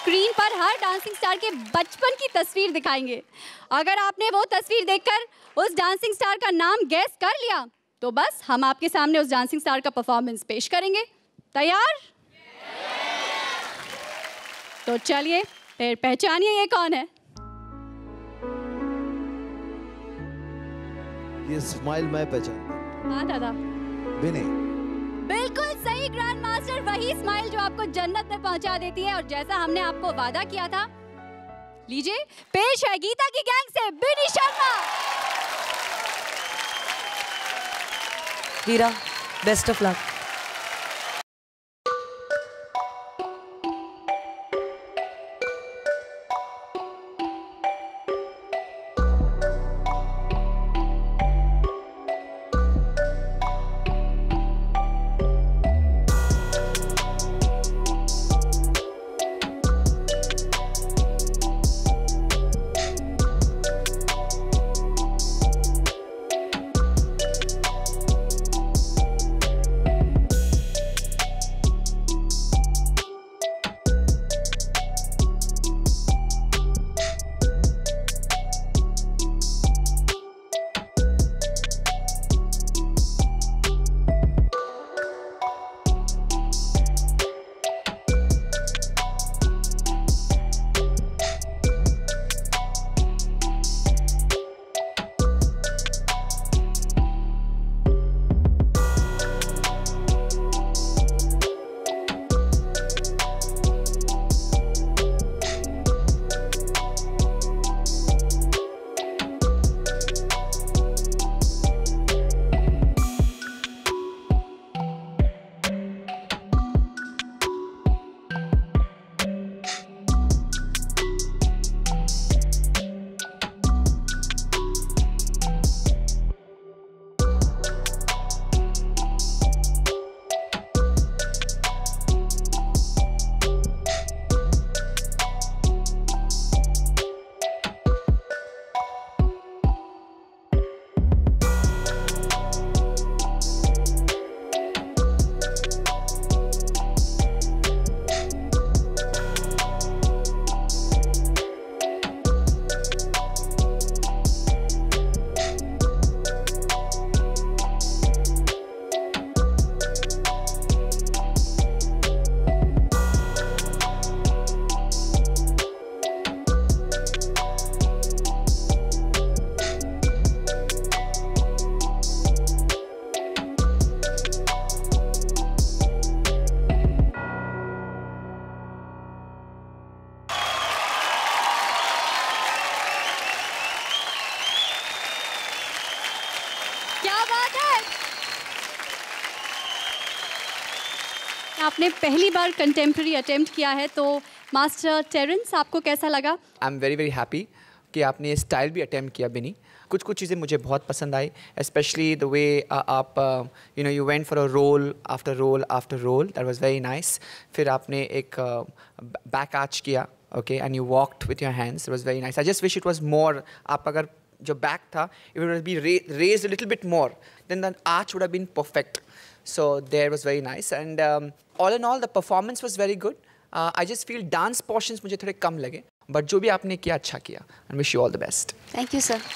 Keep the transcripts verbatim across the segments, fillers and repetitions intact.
Screen पर हर dancing star के बचपन की तस्वीर दिखाएंगे। अगर आपने वो तस्वीर देखकर उस डांसिंग स्टार का नाम गैस कर लिया तो बस हम आपके सामने उस डांसिंग स्टार का परफॉर्मेंस पेश करेंगे। तैयार? तो चलिए फिर पहचानिए ये कौन है। ये स्माइल मैं पहचानता। हाँ दादा। बिनी। बिल्कुल सही ग्रैंड मास्टर, वही स्माइल जो आपको जन्नत में पहुंचा देती है। और जैसा हमने आपको वादा किया था, लीजिए पेश है गीता की गैंग से Bini Sharma. Veera, best of luck. आपने पहली बार कंटेम्प्रेरी अटेम्प्ट किया है, तो मास्टर टेरेंस आपको कैसा लगा? I am very very happy कि आपने ये स्टाइल भी अटेम्प्ट किया बिनी। कुछ कुछ चीज़ें मुझे बहुत पसंद आई, स्पेशली द वे आप you know you went for a roll after roll after roll, that was very nice. फिर आपने एक बैक uh, आर्च किया, okay, and you walked with your hands, it was very nice. I just wish it was more, आप अगर जो back था it would be raised a little bit more, then the arch would have been perfect. So there was very nice, and um, all in all the performance was very good. Uh, I just feel dance portions मुझे थोड़े कम लगे, but जो भी आपने किया अच्छा किया, and wish you all the best. Thank you sir.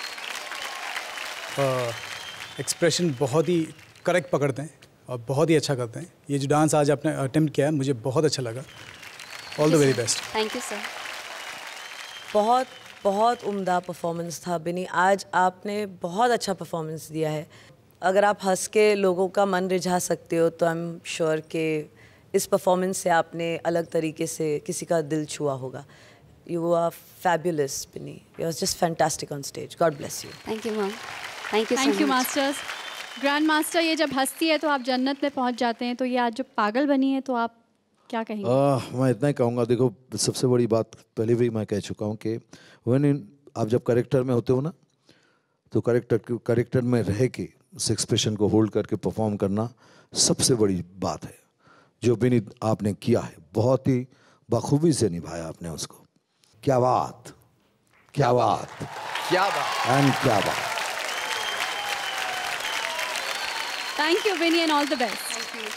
Expression uh, बहुत ही करेक्ट पकड़ते हैं और बहुत ही अच्छा करते हैं। ये जो डांस आज आपने अटेम्प्ट किया है मुझे बहुत अच्छा लगा। All the very best. Thank you sir. बहुत बहुत उम्दा परफॉर्मेंस था बिनी, आज आपने बहुत अच्छा परफॉर्मेंस दिया है। अगर आप हंस के लोगों का मन रिझा सकते हो तो आई एम श्योर कि इस परफॉर्मेंस से आपने अलग तरीके से किसी का दिल छुआ होगा। You are fabulous Bini, you are just fantastic on stage. God bless you. Thank you ma'am. Thank you thank you masters. Grand master, ये जब हंसती है तो आप जन्नत में पहुंच जाते हैं, तो ये आज जो पागल बनी है तो आप क्या कहेंगे? uh, मैं इतना ही कहूँगा, देखो सबसे बड़ी बात पहले भी मैं कह चुका हूँ कि व्हेन आप जब करेक्टर में होते हो ना, तो करेक्टर करेक्टर में रह के उस एक्सप्रेशन को होल्ड करके परफॉर्म करना सबसे बड़ी बात है, जो भी आपने किया है। बहुत ही बखूबी से निभाया आपने उसको। क्या बात, क्या बात, क्या बात एंड क्या बात। Thank you Vini and all the best.